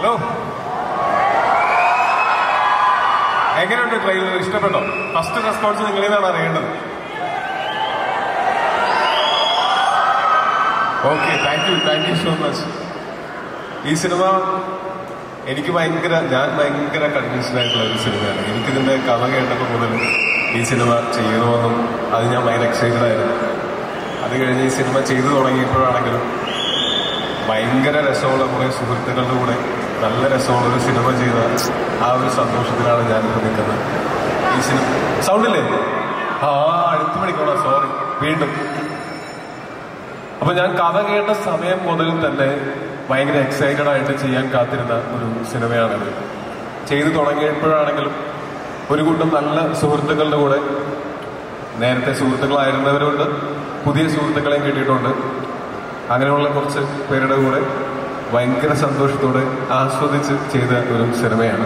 Hello, എങ്ങനെയുണ്ട് trailer? ഇഷ്ടപ്പെട്ടോ? First response നിങ്ങളിൽ നിന്നാണ് അറിയേണ്ടത്. Okay, thank you so much. ഈ സിനിമ എനിക്ക് ഞാൻ ഭയങ്കര കൺവിൻസ്ഡ് ആയിട്ടുള്ള ഒരു സിനിമയാണ്. എനിക്കിതിന്റെ കഥ കേട്ടപ്പോൾ മുതൽ ഈ സിനിമ ചെയ്യണമെന്നും അത് ഞാൻ ഭയങ്കര എക്സൈറ്റഡ് ആയിരുന്നു. അത് കഴിഞ്ഞ് ഈ സിനിമ ചെയ്തു തുടങ്ങിയപ്പോഴാണെങ്കിലും ഭയങ്കര രസമുള്ള കുറേ സുഹൃത്തുക്കളുടെ കൂടെ നല്ല രസമുള്ള ഒരു സിനിമ ചെയ്ത ആ ഒരു സന്തോഷത്തിലാണ് ഞാനിപ്പോൾ നിൽക്കുന്നത്. ഈ സിനിമ സൗണ്ടില്ലേ? അടുത്ത് പഠിക്കണം, സോറി വീണ്ടും. അപ്പൊ ഞാൻ കഥ കേട്ട സമയം മുതൽ തന്നെ ഭയങ്കര എക്സൈറ്റഡ് ആയിട്ട് ചെയ്യാൻ കാത്തിരുന്ന ഒരു സിനിമയാണിത്. ചെയ്തു തുടങ്ങിയപ്പോഴാണെങ്കിലും ഒരു കൂട്ടം നല്ല സുഹൃത്തുക്കളുടെ കൂടെ, നേരത്തെ സുഹൃത്തുക്കളായിരുന്നവരുണ്ട്, പുതിയ സുഹൃത്തുക്കളെയും കിട്ടിയിട്ടുണ്ട്. അങ്ങനെയുള്ള കുറച്ച് പേരുടെ കൂടെ ഭയങ്കര സന്തോഷത്തോടെ ആസ്വദിച്ച് ചെയ്ത ഒരു സിനിമയാണ്.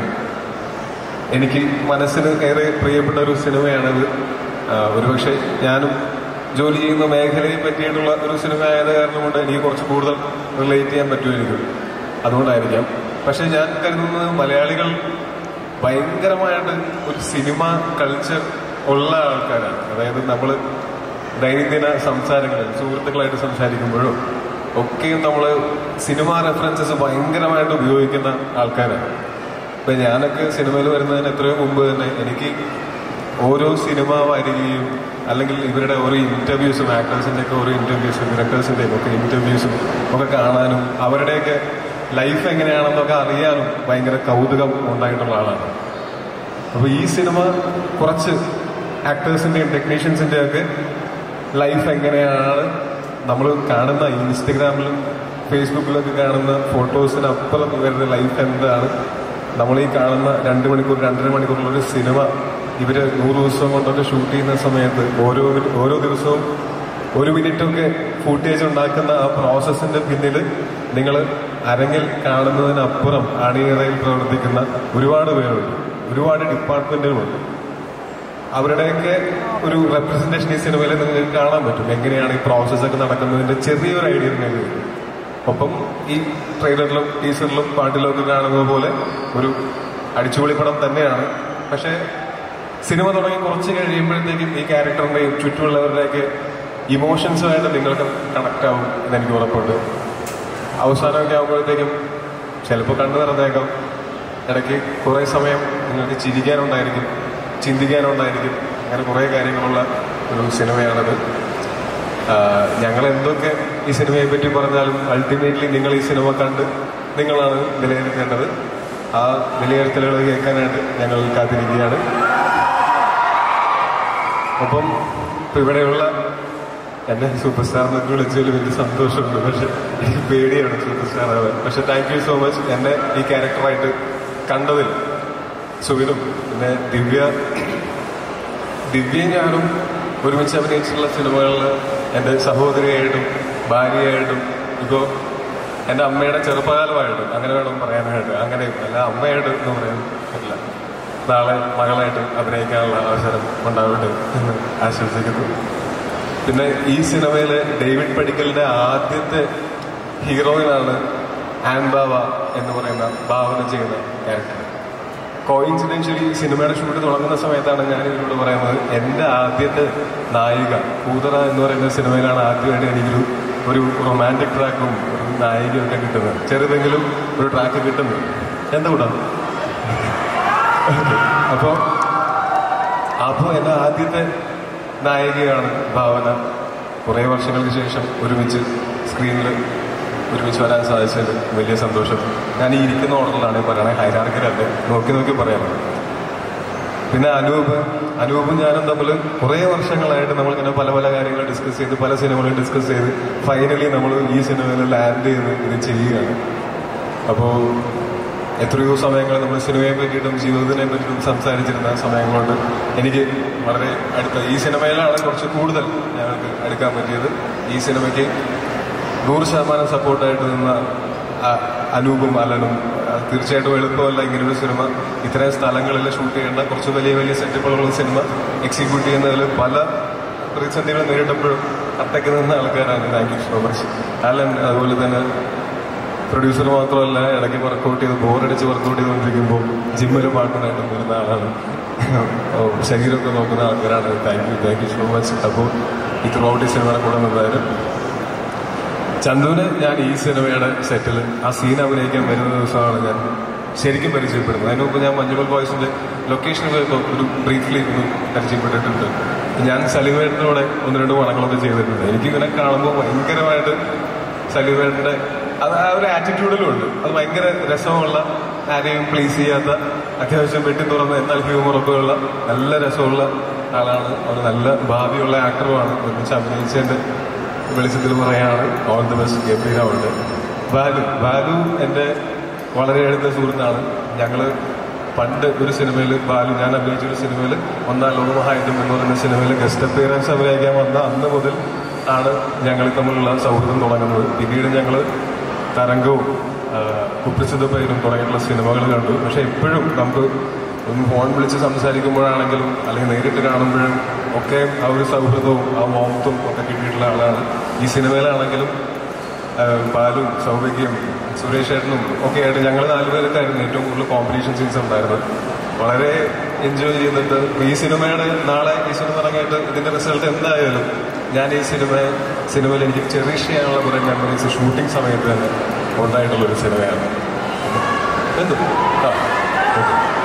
എനിക്ക് മനസ്സിന് ഏറെ പ്രിയപ്പെട്ട ഒരു സിനിമയാണിത്. ഒരുപക്ഷെ ഞാനും ജോലി ചെയ്യുന്ന മേഖലയെ പറ്റിയിട്ടുള്ള ഒരു സിനിമ ആയത് കാരണം കൊണ്ട് എനിക്ക് കുറച്ച് കൂടുതൽ റിലേറ്റ് ചെയ്യാൻ പറ്റുമായിരിക്കും, അതുകൊണ്ടായിരിക്കാം. പക്ഷെ ഞാൻ കരുതുന്നത് മലയാളികൾ ഭയങ്കരമായിട്ട് ഒരു സിനിമ കൾച്ചർ ഉള്ള ആൾക്കാരാണ്. അതായത് നമ്മൾ ദൈനംദിന സംസാരങ്ങളിൽ സുഹൃത്തുക്കളായിട്ട് സംസാരിക്കുമ്പോഴും ഒക്കെയും നമ്മൾ സിനിമ റെഫറൻസസ് ഭയങ്കരമായിട്ട് ഉപയോഗിക്കുന്ന ആൾക്കാരാണ്. ഇപ്പം ഞാനൊക്കെ സിനിമയിൽ വരുന്നതിന് എത്രയോ മുമ്പ് തന്നെ എനിക്ക് ഓരോ സിനിമ വരികയും അല്ലെങ്കിൽ ഇവരുടെ ഓരോ ഇൻ്റർവ്യൂസും, ആക്ടേഴ്സിൻ്റെ ഒക്കെ ഓരോ ഇൻ്റർവ്യൂസും ഡയറക്ടേഴ്സിൻ്റെയും ഒക്കെ ഇൻ്റർവ്യൂസും ഒക്കെ കാണാനും അവരുടെയൊക്കെ ലൈഫ് എങ്ങനെയാണെന്നൊക്കെ അറിയാനും ഭയങ്കര കൗതുകം ഉണ്ടായിട്ടുള്ള ആളാണ്. അപ്പോൾ ഈ സിനിമ കുറച്ച് ആക്ടേഴ്സിൻ്റെയും ടെക്നീഷ്യൻസിൻ്റെയും ഒക്കെ ലൈഫ് എങ്ങനെയാണ് നമ്മൾ കാണുന്ന ഇൻസ്റ്റഗ്രാമിലും ഫേസ്ബുക്കിലൊക്കെ കാണുന്ന ഫോട്ടോസിനപ്പുറം ഇവരുടെ ലൈഫ് എന്താണ്, നമ്മൾ ഈ കാണുന്ന 2 മണിക്കൂർ 2.5 മണിക്കൂറിലൊരു സിനിമ ഇവർ 100 ദിവസം കൊണ്ടൊക്കെ ഷൂട്ട് ചെയ്യുന്ന സമയത്ത് ഓരോ ദിവസവും 1 മിനിറ്റൊക്കെ ഫൂട്ടേജ് ഉണ്ടാക്കുന്ന ആ പ്രോസസ്സിന്റെ പിന്നിൽ നിങ്ങൾ അരങ്ങിൽ കാണുന്നതിനപ്പുറം അണിയറയിൽ പ്രവർത്തിക്കുന്ന ഒരുപാട് പേരുണ്ട്, ഒരുപാട് ഡിപ്പാർട്ട്മെന്റുകളുണ്ട്. അവരുടെയൊക്കെ ഒരു റെപ്രസെന്റേഷൻ ഈ സിനിമയിൽ നിങ്ങൾക്ക് കാണാൻ പറ്റും. എങ്ങനെയാണ് ഈ പ്രോസസ്സൊക്കെ നടക്കുന്നതിന്റെ ചെറിയൊരു ഐഡിയ നിങ്ങൾക്ക് കിട്ടും. ഒപ്പം ഈ ട്രെയിലറിലും ടീസറിലും പാട്ടിലും ഒക്കെ കാണുന്നത് പോലെ ഒരു അടിച്ചുപൊളിപ്പടം തന്നെയാണ്. പക്ഷേ സിനിമ തുടങ്ങി കുറച്ച് കഴിയുമ്പോഴത്തേക്കും ഈ ക്യാരക്ടറിന്റെയും ചുറ്റുമുള്ളവരുടെയൊക്കെ ഇമോഷൻസുമായിട്ട് നിങ്ങൾക്ക് കണക്ട് ആവും എന്നെനിക്ക് ഉറപ്പുണ്ട്. അവസാനമൊക്കെ ആകുമ്പോഴത്തേക്കും ചിലപ്പോൾ കണ്ടു നിറഞ്ഞേക്കാം, ഇടയ്ക്ക് കുറേ സമയം നിങ്ങൾക്ക് ചിരിക്കാനുണ്ടായിരിക്കും, ചിന്തിക്കാനുണ്ടായിരിക്കും. അങ്ങനെ കുറേ കാര്യങ്ങളുള്ള ഒരു സിനിമയാണത്. ഞങ്ങൾ എന്തൊക്കെ ഈ സിനിമയെ പറ്റി പറഞ്ഞാലും അൾട്ടിമേറ്റ്ലി നിങ്ങൾ ഈ സിനിമ കണ്ട് നിങ്ങളാണ് വിലയിരുത്തേണ്ടത്. ആ വിലയിരുത്തലുകൾ കേൾക്കാനായിട്ട് ഞങ്ങൾ കാത്തിരിക്കുകയാണ്. ഒപ്പം ഇപ്പം ഇവിടെയുള്ള എന്നെ സൂപ്പർ സ്റ്റാർ എന്നൊക്കെ വിളിച്ചതിൽ വലിയ സന്തോഷമുണ്ട്. പക്ഷെ എനിക്ക് പേടിയാണ് സൂപ്പർ സ്റ്റാർ ആവാൻ. പക്ഷെ താങ്ക് യു സോ മച്ച് എന്നെ ഈ ക്യാരക്ടറായിട്ട് കണ്ടതിൽ. സുവിനും പിന്നെ ദിവ്യയും ഞാനും ഒരുമിച്ച് അഭിനയിച്ചിട്ടുള്ള സിനിമകളിൽ എൻ്റെ സഹോദരിയായിട്ടും ഭാര്യയായിട്ടും ഇപ്പോൾ എൻ്റെ അമ്മയുടെ ചെറുപ്പകാലമായിട്ടും അങ്ങനെ വേണം പറയാനായിട്ട്. അങ്ങനെ അല്ല അമ്മയായിട്ട് എന്ന് പറയാൻ പറ്റില്ല. നാളെ മകളായിട്ട് അഭിനയിക്കാനുള്ള അവസരം ഉണ്ടാവട്ടെ എന്ന് ആശംസിക്കുന്നു. പിന്നെ ഈ സിനിമയിൽ ഡേവിഡ് പടിക്കലിന്റെ ആദ്യത്തെ ഹീറോയിനാണ് ആൻ ബാവ എന്ന് പറയുന്ന ഭാവന ചെയ്യുന്ന ക്യാരക്ടർ. കോയിൻസിഡൻഷ്യലി ഈ സിനിമയുടെ ഷൂട്ട് തുടങ്ങുന്ന സമയത്താണ് ഞാൻ ഇതിനോട് പറയുന്നത് എൻ്റെ ആദ്യത്തെ നായിക കൂതറ എന്ന് പറയുന്ന സിനിമയിലാണ് ആദ്യമായിട്ട് എനിക്കൊരു റൊമാൻറ്റിക് ട്രാക്കും ഒരു നായികയൊക്കെ കിട്ടുന്നത്. ചെറുതെങ്കിലും ഒരു ട്രാക്ക് കിട്ടുന്നത് എന്തുകൂടാ. അപ്പോൾ എൻ്റെ ആദ്യത്തെ നായികയാണ് ഭാവന. കുറേ വർഷങ്ങൾക്ക് ശേഷം ഒരുമിച്ച് സ്ക്രീനിൽ ഒരുമിച്ച് വരാൻ സാധിച്ചത് വലിയ സന്തോഷം. ഞാൻ ഈ ഇരിക്കുന്ന ഓർഡറിലാണ് പറയണേ, ഹൈറാർക്കിലല്ലേ, നോക്കി പറയാനുള്ളത്. പിന്നെ അനൂപും ഞാനും തമ്മിൽ കുറേ വർഷങ്ങളായിട്ട് നമ്മളിങ്ങനെ പല പല കാര്യങ്ങൾ ഡിസ്കസ് ചെയ്ത് പല സിനിമകളും ഡിസ്കസ് ചെയ്ത് ഫൈനലി നമ്മൾ ഈ സിനിമയിൽ ലാൻഡ് ചെയ്ത് ഇത് ചെയ്യുകയാണ്. അപ്പോൾ എത്രയോ സമയങ്ങൾ നമ്മൾ സിനിമയെ പറ്റിയിട്ടും ജീവിതത്തിനെ പറ്റിയിട്ടും സംസാരിച്ചിരുന്ന സമയങ്ങളുണ്ട്. എനിക്ക് വളരെ അടുത്ത ഈ സിനിമയിലാണ് കുറച്ച് കൂടുതൽ ഞങ്ങൾക്ക് എടുക്കാൻ പറ്റിയത്. ഈ സിനിമയ്ക്ക് 100% സപ്പോർട്ടായിട്ട് നിന്ന അനൂപും അലനും. തീർച്ചയായിട്ടും എളുപ്പമല്ല ഇങ്ങനൊരു സിനിമ ഇത്രയും സ്ഥലങ്ങളിൽ ഷൂട്ട് ചെയ്യേണ്ട കുറച്ച് വലിയ വലിയ സെറ്റപ്പുകളുള്ള സിനിമ എക്സിക്യൂട്ട് ചെയ്യുന്നതിൽ പല പ്രതിസന്ധികൾ നേരിട്ടപ്പോഴും അട്ടയ്ക്ക് നിന്ന ആൾക്കാരാണ്. Thank you so much Alan. അതുപോലെ തന്നെ പ്രൊഡ്യൂസർ മാത്രമല്ല, ഇടയ്ക്ക് വർക്കൗട്ട് ചെയ്ത് ബോറടിച്ച് വർക്കൗട്ട് ചെയ്തുകൊണ്ടിരിക്കുമ്പോൾ ജിമ്മിൽ പാട്ടിനായിട്ട് വരുന്ന ആളാണ്. ശരീരമൊക്കെ നോക്കുന്ന ആൾക്കാരാണ്. Thank you so much. അപ്പോൾ ഈ ത്രൂ ഔട്ട് ഈ സിനിമയുടെ കൂടെ നിന്നായിരുന്നു. ചന്തുവിനെ ഞാൻ ഈ സിനിമയുടെ സെറ്റിൽ ആ സീൻ അഭിനയിക്കാൻ വരുന്ന ദിവസമാണ് ഞാൻ ശരിക്കും പരിചയപ്പെടുന്നത്. അതിന് മുമ്പ് ഞാൻ മഞ്ഞുമൽ ബോയ്സിന്റെ ലൊക്കേഷനിൽ ഒരു ബ്രീഫ്ലി ഒന്ന് പരിചയപ്പെട്ടിട്ടുണ്ട്. ഞാൻ സലീമേട്ടനോടെ 1-2 പടങ്ങളൊക്കെ ചെയ്തിട്ടുണ്ട്. എനിക്കിങ്ങനെ കാണുമ്പോൾ ഭയങ്കരമായിട്ട് സലീമേട്ടന്റെ അത് ആ ഒരു ആറ്റിറ്റ്യൂഡിലും ഉണ്ട്. അത് ഭയങ്കര രസമുള്ള, ആരെയും പ്ലീസ് ചെയ്യാത്ത, അത്യാവശ്യം വെട്ടി തുറന്ന് എന്നാൽ ഹ്യൂമറൊക്കെ ഉള്ള നല്ല രസമുള്ള ആളാണ്. അവർ നല്ല ഭാവിയുള്ള ആക്ടറുമാണ്. ഒരുമിച്ച് അഭിനയിച്ചതിന്റെ വെളിച്ചത്തിൽ പറയാണ് ഓൾ ദി ബെസ്റ്റ്. ഗംഭീരമുണ്ട്. ബാലു എൻ്റെ വളരെ അടുത്ത സുഹൃത്താണ്. ഞങ്ങള് പണ്ട് ഒരു സിനിമയിൽ ഞാൻ അഭിനയിച്ചൊരു സിനിമയിൽ 1-ാം ലോകമഹായുദ്ധം എന്ന് പറയുന്ന സിനിമയിൽ ഗസ്റ്റ് അപ്പിയറൻസ് അഭിനയിക്കാൻ വന്ന അന്ന് മുതൽ ആണ് ഞങ്ങൾ തമ്മിലുള്ള സൗഹൃദം തുടങ്ങുന്നത്. പിന്നീട് ഞങ്ങൾ തരംഗവും കുപ്രസിദ്ധ പേരും തുടങ്ങിയിട്ടുള്ള സിനിമകൾ കണ്ടു. പക്ഷെ എപ്പോഴും നമുക്ക് ഒന്ന് ഫോൺ വിളിച്ച് സംസാരിക്കുമ്പോഴാണെങ്കിലും അല്ലെങ്കിൽ നേരിട്ട് കാണുമ്പോഴും ഒക്കെ ആ ഒരു സൗഹൃദവും ആ മോഹത്തും ഒക്കെ കിട്ടിയിട്ടുള്ള ആളാണ്. ഈ സിനിമയിലാണെങ്കിലും ബാലും സൗഭാഗ്യം സുരേഷ് ഏട്ടനും ഒക്കെ ആയിട്ട് ഞങ്ങൾ 4 പേർക്കായിരുന്നു ഏറ്റവും കൂടുതൽ കോമ്പറ്റീഷൻ സീൻസ് ഉണ്ടായിരുന്നത്. വളരെ എൻജോയ് ചെയ്തിട്ട് ഈ സിനിമയുടെ നാളെ ഈ സിനിമ ഇറങ്ങിയിട്ട് ഇതിന്റെ റിസൾട്ട് എന്തായാലും ഞാൻ ഈ സിനിമയിൽ എനിക്ക് ചെറിഷ് ചെയ്യാനുള്ള കുറേ മെമ്മറീസ് ഷൂട്ടിംഗ് സമയത്ത് തന്നെ ഉണ്ടായിട്ടുള്ളൊരു സിനിമയാണ്. എന്തും